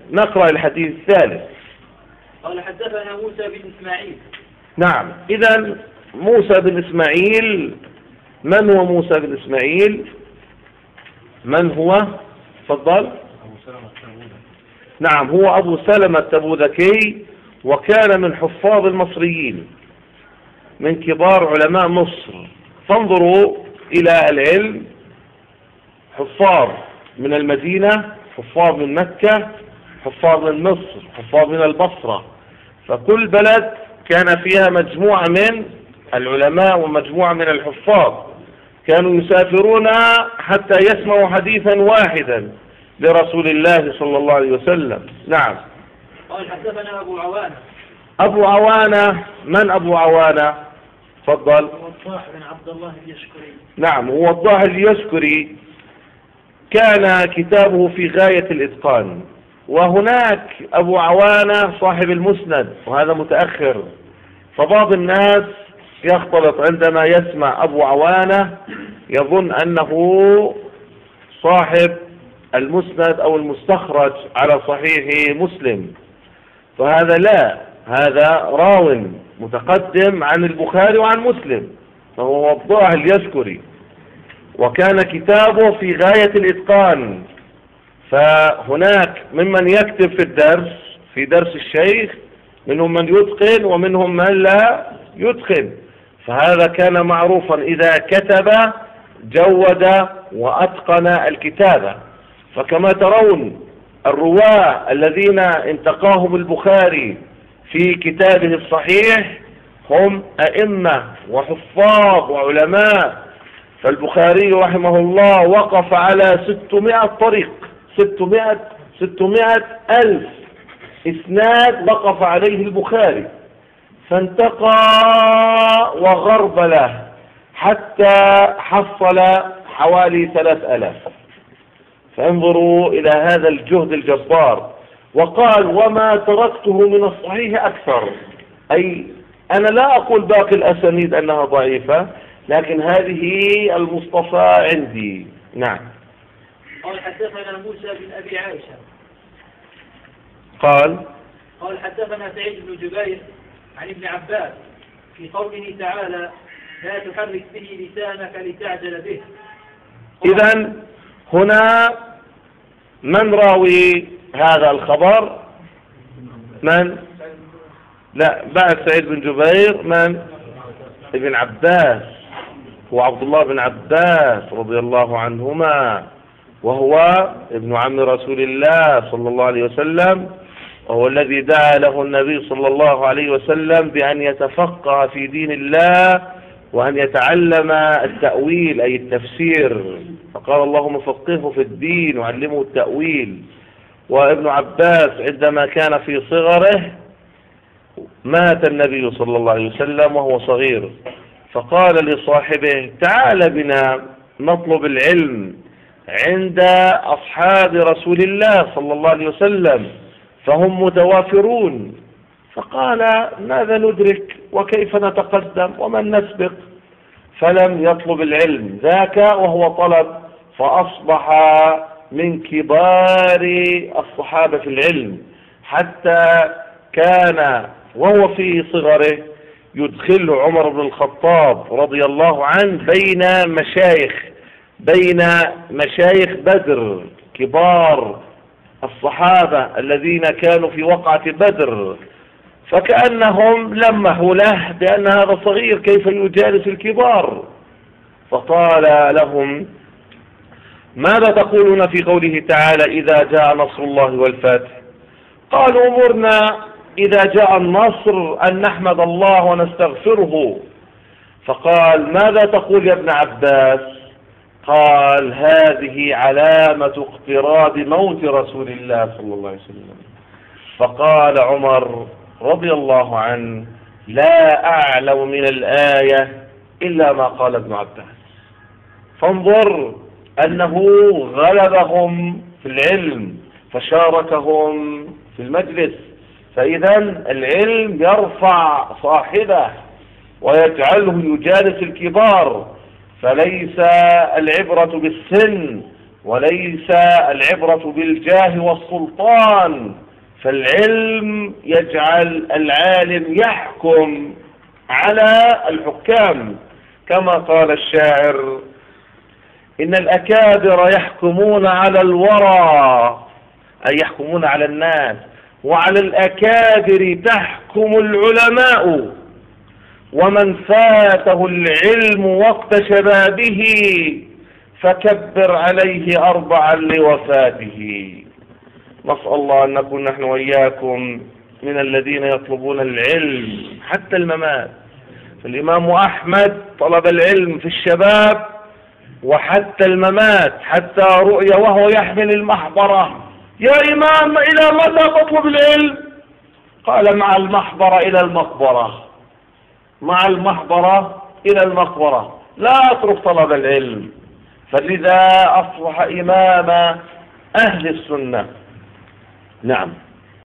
نقرأ الحديث الثالث. قال حدثنا موسى بن إسماعيل. نعم، إذن موسى بن إسماعيل، من هو موسى بن إسماعيل؟ من هو؟ تفضل. نعم، هو أبو سلمة التبوذكي، وكان من حفاظ المصريين، من كبار علماء مصر. فانظروا إلى العلم، حفاظ من المدينة، حفاظ من مكة، حفاظ من مصر، حفاظ من البصرة. فكل بلد كان فيها مجموعة من العلماء ومجموعة من الحفاظ، كانوا يسافرون حتى يسمعوا حديثا واحدا لرسول الله صلى الله عليه وسلم. نعم. قال حدثنا أبو عوانة. أبو عوانة، من أبو عوانة؟ تفضل. وضاح بن عبد الله اليشكري. نعم، هو وضاح اليشكري، كان كتابه في غاية الإتقان. وهناك أبو عوانة صاحب المسند، وهذا متأخر، فبعض الناس يختلط عندما يسمع أبو عوانة يظن أنه صاحب المسند أو المستخرج على صحيح مسلم، فهذا لا، هذا راو متقدم عن البخاري وعن مسلم، فهو وضاح اليشكري، وكان كتابه في غاية الإتقان. فهناك ممن يكتب في الدرس، في درس الشيخ، منهم من يتقن ومنهم من لا يتقن، فهذا كان معروفا، إذا كتب جود وأتقن الكتابة. فكما ترون الرواة الذين انتقاهم البخاري في كتابه الصحيح هم أئمة وحفاظ وعلماء. فالبخاري رحمه الله وقف على 600 طريق، 600 ألف إسناد وقف عليه البخاري، فانتقى وغرب له حتى حصل حوالي 3000. فانظروا إلى هذا الجهد الجبار. وقال: وما تركته من الصحيح أكثر، أي أنا لا أقول باقي الأسانيد أنها ضعيفة، لكن هذه المصطفى عندي. نعم. قال حدثنا موسى بن أبي عائشة. قال حدثنا سعيد بن جبير عن ابن عباس في قوله تعالى: لا تحرك به لسانك لتعجل به. إذن هنا من راوي هذا الخبر؟ من؟ لا، بعد سعيد بن جبير من؟ ابن عباس، هو عبد الله بن عباس رضي الله عنهما، وهو ابن عم رسول الله صلى الله عليه وسلم، وهو الذي دعا له النبي صلى الله عليه وسلم بأن يتفقه في دين الله وأن يتعلم التأويل أي التفسير، فقال: اللهم فقهه في الدين وعلمه التأويل. وابن عباس عندما كان في صغره مات النبي صلى الله عليه وسلم وهو صغير، فقال لصاحبه: تعال بنا نطلب العلم عند أصحاب رسول الله صلى الله عليه وسلم فهم متوافرون. فقال: ماذا ندرك وكيف نتقدم ومن نسبق؟ فلم يطلب العلم ذاك وهو طلب، فأصبح من كبار الصحابة في العلم، حتى كان وهو في صغره يدخل عمر بن الخطاب رضي الله عنه بين مشايخ بدر، كبار الصحابة الذين كانوا في وقعة بدر، فكأنهم لمحوا له بأن هذا صغير كيف يجالس الكبار. فقال لهم: ماذا تقولون في قوله تعالى: إذا جاء نصر الله والفتح؟ قالوا: أمرنا إذا جاء النصر أن نحمد الله ونستغفره. فقال: ماذا تقول يا ابن عباس؟ قال: هذه علامة اقتراب موت رسول الله صلى الله عليه وسلم. فقال عمر رضي الله عنه: لا أعلم من الآية إلا ما قال ابن عباس. فانظر أنه غلبهم في العلم فشاركهم في المجلس. فإذا العلم يرفع صاحبه ويجعله يجالس الكبار، فليس العبرة بالسن وليس العبرة بالجاه والسلطان، فالعلم يجعل العالم يحكم على الحكام، كما قال الشاعر: إن الأكابر يحكمون على الورى، أي يحكمون على الناس، وعلى الأكابر تحكم العلماء، ومن فاته العلم وقت شبابه فكبر عليه 4 لوفاته. نسأل الله أن نكون نحن وإياكم من الذين يطلبون العلم حتى الممات. فالإمام أحمد طلب العلم في الشباب وحتى الممات، حتى رؤيا وهو يحمل المحبرة: يا إمام إلى متى تطلب العلم؟ قال: مع المحبرة إلى المقبرة، مع المحبرة إلى المقبرة، لا أترك طلب العلم. فلذا أصبح إمام أهل السنة. نعم.